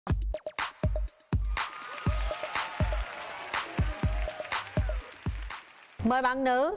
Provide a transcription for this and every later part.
Mời bạn nữ.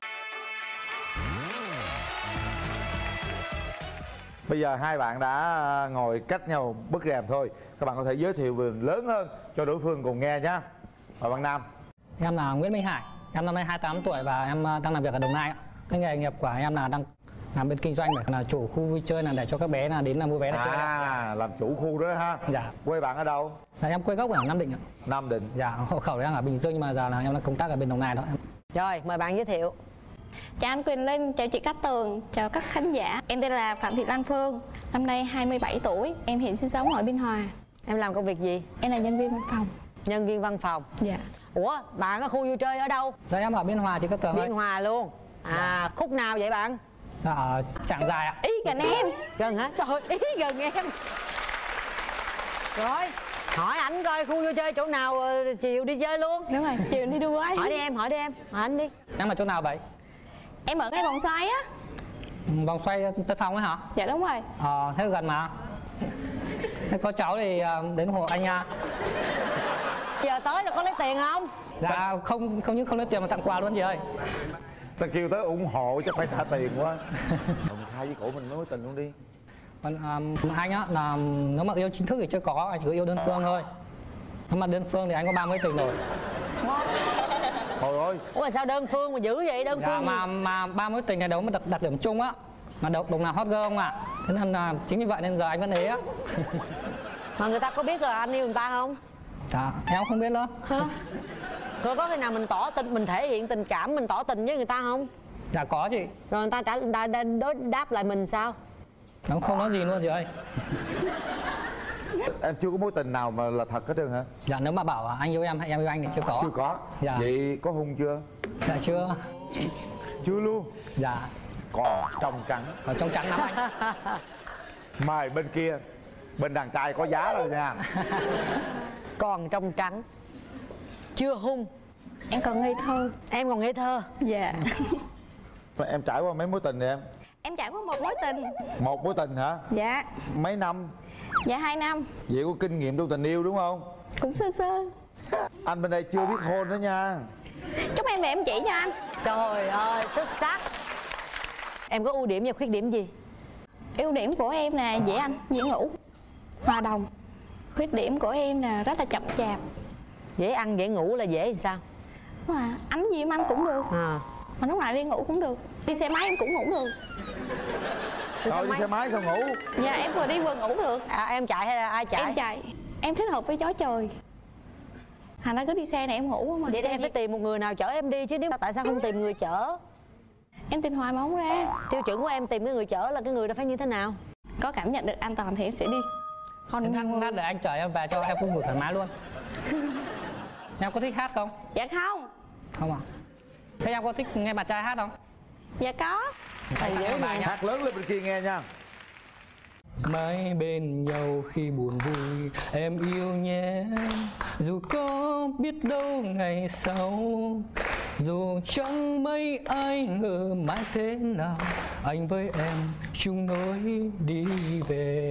Bây giờ hai bạn đã ngồi cách nhau bức rèm thôi. Các bạn có thể giới thiệu về lớn hơn cho đối phương cùng nghe nhé. Mời bạn nam. Em là Nguyễn Minh Hải, em năm nay 28 tuổi và em đang làm việc ở Đồng Nai. Cái nghề nghiệp của em là đang làm bên kinh doanh, để là chủ khu vui chơi, là để cho các bé là đến là mua vé để chơi. Làm chủ khu đó ha. Dạ. Quê bạn ở đâu? Là em quê gốc ở Nam Định ạ. Nam Định. Dạ, hộ khẩu đang ở Bình Dương nhưng mà giờ là em đang công tác ở bên Đồng Nai đó. Rồi, mời bạn giới thiệu. Chào anh Quyền Linh, chào chị Cát Tường, chào các khán giả. Em tên là Phạm Thị Lan Phương, năm nay 27 tuổi. Em hiện sinh sống ở Biên Hòa. Em làm công việc gì? Em là nhân viên văn phòng. Nhân viên văn phòng. Dạ. Ủa, bạn ở khu vui chơi ở đâu? Dạ em ở Biên Hòa chị Cát Tường ơi. Biên Hòa luôn. Khúc nào vậy bạn? Dạ, ở Trảng Giài ạ. Ý gần em. Gần hả? Trời ơi, ý gần em. Rồi, hỏi ảnh coi khu vui chơi chỗ nào chiều đi chơi luôn. Đúng rồi, chiều đi đua ấy. Hỏi đi em, hỏi anh đi. Em ở chỗ nào vậy? Em ở ngay vòng xoay á. Vòng xoay Tân Phong ấy hả? Dạ đúng rồi. Thế gần mà. Thế có cháu thì đến hộ anh nha. Giờ tới là có lấy tiền không? Dạ không những không lấy tiền mà tặng quà luôn chị ơi. Ta kêu tới ủng hộ chứ phải trả tiền quá. Đồng khai với cổ mình mối tình luôn đi. Còn anh á là nếu mà yêu chính thức thì chưa có, anh chỉ có yêu đơn phương thôi. Nếu mà đơn phương thì anh có 30 tình rồi. Thôi ơi. Ủa mà sao đơn phương mà dữ vậy? Đơn phương mà 30 tình này đâu mà đặt điểm chung á. Mà đồng nào hot girl không ạ? Thế nên là chính vì vậy nên giờ anh vẫn ế á. Mà người ta có biết là anh yêu người ta không? Dạ, em không biết nữa. Hả? Có khi nào mình tỏ tình, mình thể hiện tình cảm, mình tỏ tình với người ta không? Dạ có chị. Rồi người ta đối đáp lại mình sao? Nó không nói gì luôn chị ơi. Em chưa có mối tình nào mà là thật hết trơn hả? Dạ nếu mà bảo anh yêu em hay em yêu anh thì chưa có. Chưa có. Dạ. Vậy có hôn chưa? Dạ chưa. Chưa luôn. Dạ. Còn trong trắng. Ở trong trắng lắm anh. Mời bên kia. Bên đàn trai có giá rồi nha. Còn trong trắng. Chưa hung. Em còn ngây thơ. Em còn ngây thơ. Dạ. Em trải qua mấy mối tình rồi em? Em trải qua một mối tình. Một mối tình hả? Dạ. Mấy năm? Dạ 2 năm. Vậy có kinh nghiệm trong tình yêu đúng không? Cũng sơ sơ. Anh bên đây chưa biết hôn nữa nha. Chúc em về em chỉ cho anh. Trời ơi, xuất sắc. Em có ưu điểm và khuyết điểm gì? Ưu điểm của em là dễ ăn, dễ ngủ, hòa đồng. Khuyết điểm của em là rất là chậm chạp. Dễ ăn, dễ ngủ là dễ thì sao? Ánh gì em ăn cũng được. Mà lúc nào đi ngủ cũng được. Đi xe máy em cũng ngủ được. Đi xe máy sao ngủ? Dạ em vừa đi vừa ngủ được. Em chạy hay là ai chạy? Em chạy. Em thích hợp với gió trời. Thành ra cứ đi xe này em ngủ mà. Vậy thì em phải tìm một người nào chở em đi chứ, nếu tại sao không tìm người chở? Em tìm hoài mà không ra. Tiêu chuẩn của em tìm cái người chở là cái người đó phải như thế nào? Có cảm nhận được an toàn thì em sẽ đi. Còn lát để anh chở em về cho em cũng ngủ thoải mái luôn. Em có thích hát không? Dạ không. Không ạ. Thế em có thích nghe bạn trai hát không? Dạ có. Thầy nhớ bài Hát lớn lên bên kia nghe nha. Mãi bên nhau khi buồn vui em yêu nhé. Dù có biết đâu ngày sau, dù chẳng mấy ai ngờ mãi thế nào, anh với em chung nối đi về.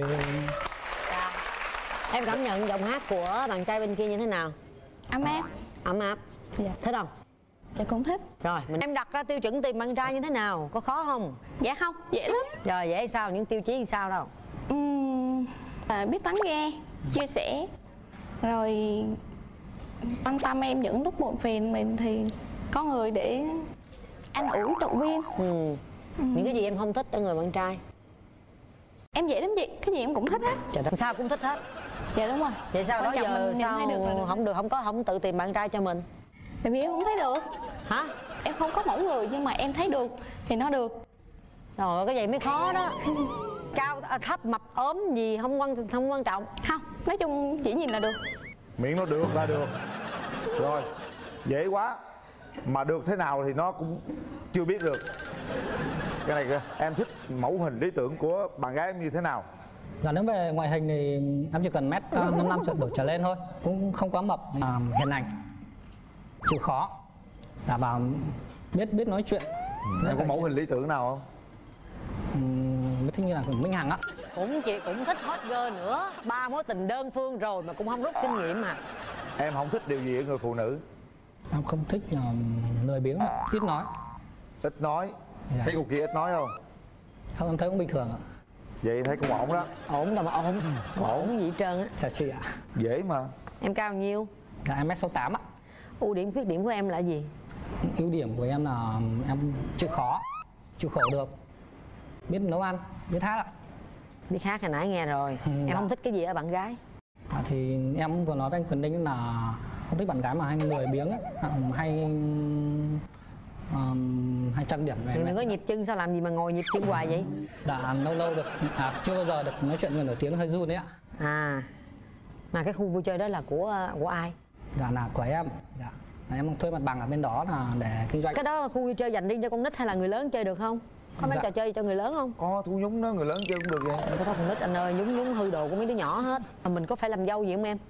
Em cảm nhận giọng hát của bạn trai bên kia như thế nào? Ấm áp. Ấm áp. Dạ. Thích không? Dạ cũng thích. Rồi, em đặt ra tiêu chuẩn tìm bạn trai như thế nào? Có khó không? Dạ không, dễ lắm. Rồi, dễ sao? Những tiêu chí như sao đâu? Biết lắng nghe, chia sẻ, rồi quan tâm em những lúc buồn phiền mình thì có người để an ủi động viên. Những cái gì em không thích ở người bạn trai? Em dễ lắm chị, cái gì em cũng thích hết. Trời đất, sao cũng thích hết. Dạ đúng rồi. Vậy sao đó Quan trọng giờ mình sao thấy được là được. không tự tìm bạn trai cho mình? Tại vì em không thấy được. Hả? Em không có mẫu người nhưng mà em thấy được thì nó được. Rồi cái vậy mới khó đó. Cao thấp mập ốm gì không quan trọng. Không, nói chung chỉ nhìn là được. Miễn nó được là được. Rồi, dễ quá. Mà được thế nào thì nó cũng chưa biết được. Cái này kìa, em thích mẫu hình lý tưởng của bạn gái em như thế nào? Dạ nếu về ngoại hình thì em chỉ cần mét 55 đổ trở lên thôi. Cũng không quá mập, hiền lành, chịu khó, đảm bảo biết nói chuyện. Em có mẫu hình lý tưởng nào không? Thích như là Minh Hằng á. cũng chị cũng thích hot girl nữa, 3 mối tình đơn phương rồi mà cũng không rút kinh nghiệm mà. Em không thích điều gì ở người phụ nữ? Em không thích lười biếng, ít nói. Ít nói. Dạ. Thấy cô kia ít nói không? Không, em thấy cũng bình thường ạ. Vậy thấy cũng ổn đó. Ổn đâu mà ổn, ổn gì hết trơn á. Chào chị ạ. Dễ mà. Em cao bao nhiêu? Là em m68 ạ. Ưu điểm khuyết điểm của em là gì? Ưu điểm của em là em chịu khó, chịu khổ được, biết nấu ăn, biết hát ạ. Biết hát hồi nãy nghe rồi. Em dạ. không thích cái gì ở bạn gái? Thì em vừa nói với anh Quyền Linh là không thích bạn gái mà hay lười biếng ấy, hay trang điểm này. Đừng có nhịp chân, sao làm gì mà ngồi nhịp chân hoài vậy? Đã lâu lâu được, chưa bao giờ được nói chuyện người nổi tiếng, hơi run đấy ạ. À, mà cái khu vui chơi đó là của ai? Dạ là của em. Dạ. Là em thuê mặt bằng ở bên đó là để kinh doanh. Cái đó là khu vui chơi dành riêng cho con nít hay là người lớn chơi được không? Có mấy Dạ. trò chơi cho người lớn không? Có thu nhúng đó, người lớn chơi cũng được vậy. Không có con nít anh ơi, nhúng nhúng hư đồ của mấy đứa nhỏ hết. Mà mình có phải làm dâu gì không em?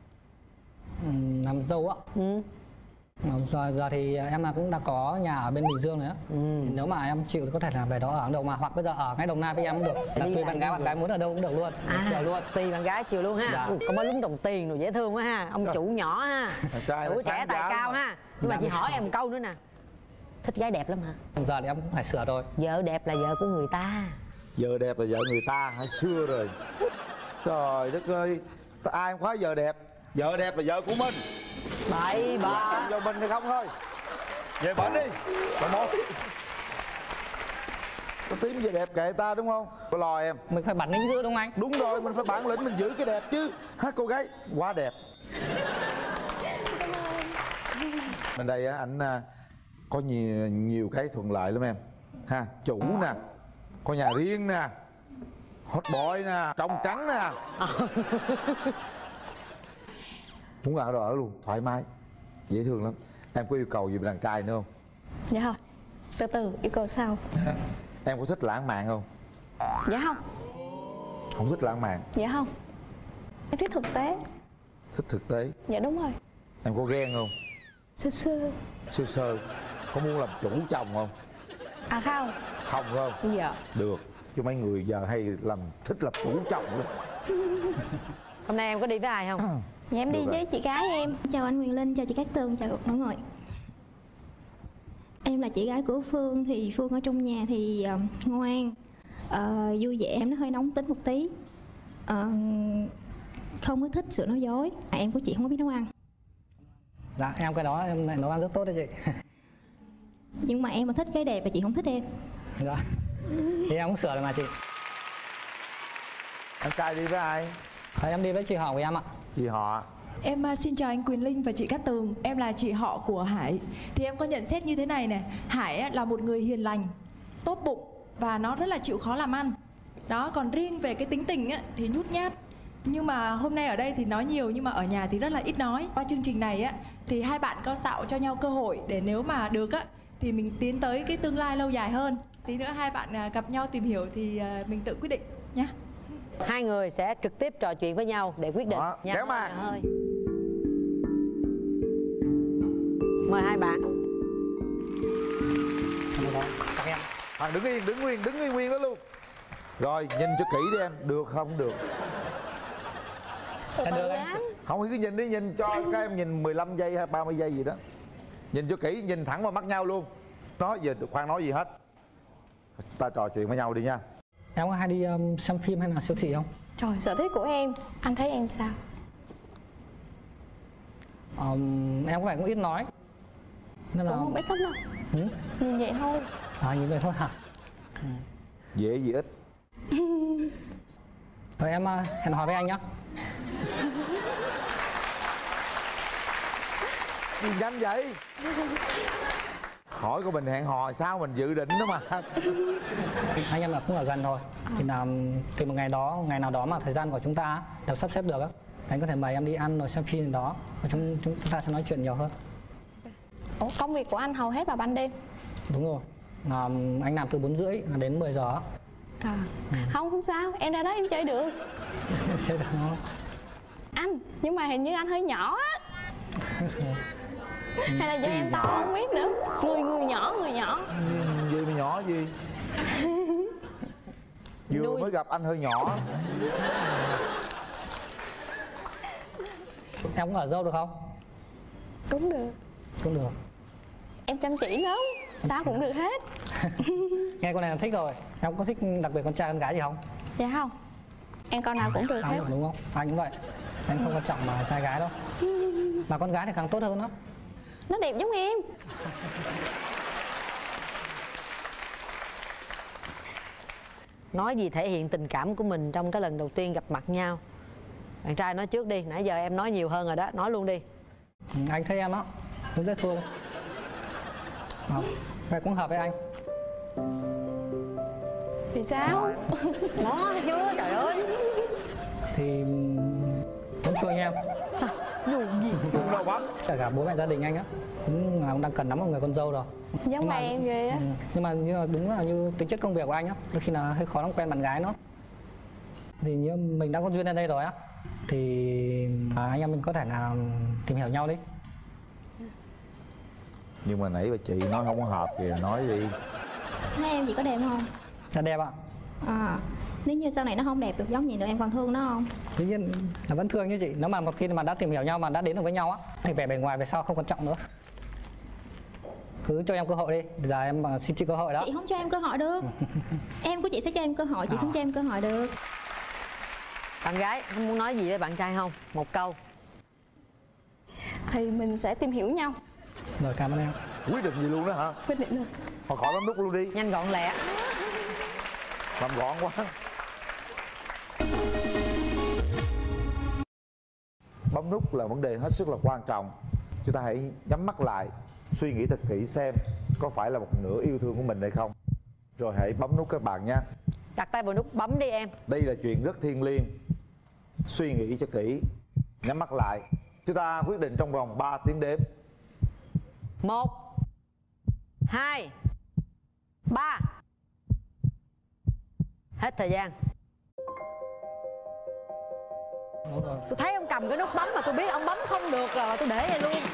Làm dâu ạ. Ừ. Giờ thì em cũng đã có nhà ở bên Bình Dương rồi á. Thì nếu mà em chịu thì có thể là về đó ở đâu mà, hoặc bây giờ ở ngay Đồng Nai với em cũng được. Là Đi tùy lại bạn gái muốn ở đâu cũng được luôn. Chiều luôn. Tùy bạn gái chiều luôn ha. Dạ. Có mấy lúng đồng tiền rồi dễ thương quá ha. Ông chủ nhỏ ha. Trai Tuổi trẻ tài cao mà. ha. Nhưng mà chị hỏi em một câu nữa nè. Thích gái đẹp lắm hả? Giờ thì em cũng phải sửa rồi. Vợ đẹp là vợ của người ta. Vợ đẹp là vợ người ta hả? Xưa rồi. Trời đất ơi, ai không khoái vợ đẹp. Vợ đẹp là vợ của mình. Bậy bạ. Vợ mình thì không thôi. Về bệnh đi. Còn một. Có tím về đẹp kệ ta đúng không? Có lo em. Mình phải bản lĩnh giữ đúng không anh? Đúng rồi, mình phải bản lĩnh, mình giữ cái đẹp chứ. Ha, cô gái quá đẹp. Bên đây á, ảnh có nhiều cái thuận lợi lắm em. Ha, chủ nè, có nhà riêng nè, hot boy nè, trong trắng nè. Muốn ở đâu ở luôn, thoải mái, dễ thương lắm. Em có yêu cầu gì về đàn trai nữa không? Dạ không. Từ từ yêu cầu sau. Em có thích lãng mạn không? Dạ không. Không thích lãng mạn. Dạ không. Em thích thực tế. Thích thực tế. Dạ đúng rồi. Em có ghen không? Sơ sơ. Sơ sơ. Có muốn làm chủ chồng không? À không. Không phải không? Dạ. Được. Chứ mấy người giờ hay thích làm chủ chồng lắm. Hôm nay em có đi với ai không? Dạ em đi Được rồi. với chị gái em. Chào anh Quyền Linh, chào chị Cát Tường, chào mọi người. Em là chị gái của Phương, thì Phương ở trong nhà thì ngoan, vui vẻ, em nó hơi nóng tính một tí, không có thích sự nói dối. Em của chị không có biết nấu ăn. Dạ em cái đó em lại nấu ăn rất tốt đấy chị. Nhưng mà em mà thích cái đẹp là chị không thích em. Dạ. Thì em cũng sửa rồi mà chị. Em trai đi với ai? Thôi em đi với chị họ của em ạ. Chị họ. Em xin chào anh Quyền Linh và chị Cát Tường. Em là chị họ của Hải. Thì em có nhận xét như thế này nè. Hải là một người hiền lành, tốt bụng và nó rất là chịu khó làm ăn. Đó, còn riêng về cái tính tình thì nhút nhát. Nhưng mà hôm nay ở đây thì nói nhiều, nhưng mà ở nhà thì rất là ít nói. Qua chương trình này thì hai bạn có tạo cho nhau cơ hội để nếu mà được thì mình tiến tới cái tương lai lâu dài hơn. Tí nữa hai bạn gặp nhau tìm hiểu thì mình tự quyết định nhé. Hai người sẽ trực tiếp trò chuyện với nhau để quyết định. Đó, kéo màn. nhà hơi. Mời hai bạn. Chắc em. Hoàng đứng nguyên đó luôn. Rồi, nhìn cho kỹ đi em. Được không? Được. Từ Em từ được anh. anh. Không, cứ nhìn đi, nhìn cho các em nhìn 15 giây hay 30 giây gì đó. Nhìn cho kỹ, nhìn thẳng vào mắt nhau luôn. Nói gì, khoan nói gì hết. Ta trò chuyện với nhau đi nha. Em có hay đi xem phim hay là siêu thị không? Trời, sở thích của em. Anh thấy em sao? Em có vẻ cũng ít nói. Nên là... Cũng không biết lắm đâu. Ừ? Nhìn vậy thôi. Nhìn vậy thôi hả? Dễ gì ít. Thôi em hẹn hò với anh nhá. Gì nhanh vậy? Hỏi của mình hẹn hò sao mình dự định đó mà. Anh em là cũng ở gần thôi. Thì là từ một ngày nào đó mà thời gian của chúng ta đều sắp xếp được á, anh có thể mời em đi ăn rồi xem phim đó, và chúng ta sẽ nói chuyện nhiều hơn. Ủa, công việc của anh hầu hết vào ban đêm. Đúng rồi. Anh làm từ 4:30 đến 10 giờ á. Không sao, em ra đó em chơi được. Sẽ được không? Anh, nhưng mà hình như anh hơi nhỏ á. Hay là do em to không biết nữa. Người nhỏ. Gì mà nhỏ gì? Vừa Nuôi. mới gặp anh hơi nhỏ. Em có ở dâu được không? Cũng được. Cũng được. Em chăm chỉ lắm, sao cũng được hết. Nghe con này là thích rồi. Em có thích đặc biệt con trai con gái gì không? Dạ không, em con nào cũng được Sao hết. rồi, đúng không? Anh cũng vậy. Anh không quan trọng mà trai gái đâu. Mà con gái thì càng tốt hơn đó. Nó đẹp giống em. Nói gì thể hiện tình cảm của mình trong cái lần đầu tiên gặp mặt nhau. Bạn trai nói trước đi, nãy giờ em nói nhiều hơn rồi đó, nói luôn đi. Anh thấy em á, cũng dễ thương. Vậy cũng hợp với anh. Thì sao? Nó thấy chưa, trời ơi. Thì muốn xui anh em. Cũng đâu bắn. Cả bố mẹ gia đình anh á cũng đang cần lắm một người con dâu rồi. Giống mà em ghê á. nhưng mà đúng là như tính chất công việc của anh á, đôi khi là hơi khó lắm quen bạn gái nữa. Thì như mình đã có duyên ở đây rồi á, thì anh em mình có thể là tìm hiểu nhau đi. Nhưng mà nãy bà chị nói không có hợp kìa, nói đi. Thấy em gì có đẹp không? Là đẹp ạ. Nếu như sau này nó không đẹp được giống vậy nữa em còn thương nó không? Tuy nhiên là vẫn thương như chị. Nếu mà một khi mà đã tìm hiểu nhau mà đã đến được với nhau á, thì vẻ bề ngoài về sau không quan trọng nữa. Cứ cho em cơ hội đi. Giờ em xin chị cơ hội đó. Chị không cho em cơ hội được. Em của chị sẽ cho em cơ hội, chị không cho em cơ hội được. Bạn gái không muốn nói gì với bạn trai không? Một câu. Thì mình sẽ tìm hiểu nhau. Rồi, cảm ơn em. Quyết định gì luôn đó hả? Quyết định được. Thôi khỏi bấm nút luôn đi. Nhanh gọn lẹ. Làm gọn quá. Bấm nút là vấn đề hết sức là quan trọng. Chúng ta hãy nhắm mắt lại, suy nghĩ thật kỹ xem có phải là một nửa yêu thương của mình hay không. Rồi hãy bấm nút các bạn nha. Đặt tay vào nút bấm đi em. Đây là chuyện rất thiêng liêng. Suy nghĩ cho kỹ. Nhắm mắt lại. Chúng ta quyết định trong vòng 3 tiếng đếm. 1 2 3. Hết thời gian. Đúng rồi. Tôi thấy ông cầm cái nút bấm mà tôi biết ông bấm không được rồi mà tôi để vậy luôn.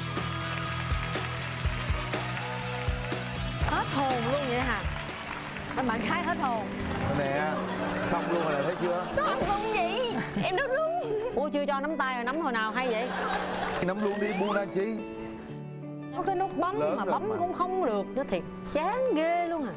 Hết hồn luôn vậy hả? Các bạn gái hết hồn. Nè, xong luôn rồi nè, thấy chưa? Sao anh không vậy? Em đau run. Ủa chưa cho nắm tay rồi, nắm hồi nào hay vậy? Nắm luôn đi, buông ra chi. Có cái nút bấm Lớn mà rồi bấm mà. cũng không được, nó thiệt chán ghê luôn à.